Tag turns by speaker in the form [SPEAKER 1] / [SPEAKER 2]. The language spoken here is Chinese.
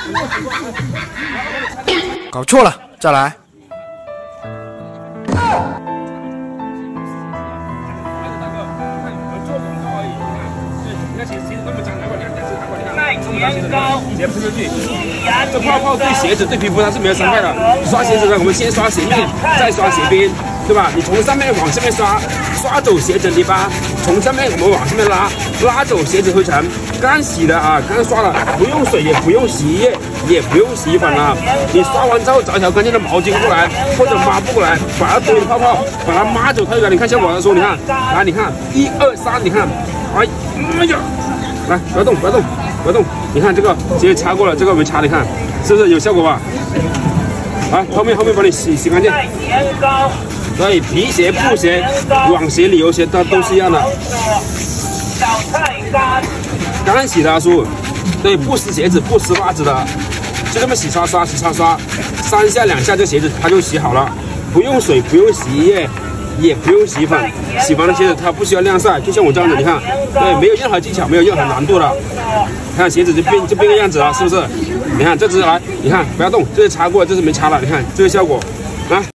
[SPEAKER 1] 搞错了，再来。
[SPEAKER 2] 也不是去，这泡泡对鞋子、对皮肤它是没有伤害的。刷鞋子呢，我们先刷鞋面，再刷鞋边，对吧？你从上面往下面刷，刷走鞋子泥巴；从上面我们往下面拉，拉走鞋子灰尘。刚洗的啊，刚刷了，不用水，也不用洗衣液，也不用洗衣粉啊。你刷完之后找一条干净的毛巾过来，或者抹布过来，把它堆的泡泡，把它抹走它就来。你看效果的时候，你看，来，你看，1、2、3，你看，哎呀，来，不要动，不要动。不要动，你看这个直接擦过了，这个我们擦，你看是不是有效果吧？来，后面帮你洗干净。对，皮鞋、布鞋、网鞋、旅游鞋都是一样的。刚洗的阿叔，对，不湿鞋子、不湿袜子的，就这么洗刷刷，3下2下这鞋子它就洗好了，不用水，不用洗衣液。也不用洗粉，洗完的鞋子它不需要晾晒，就像我这样子，你看，对，没有任何技巧，没有任何难度的，看鞋子就变个样子了，是不是？你看这只来，你看不要动，这是擦过，这是没擦了，你看这个效果，啊。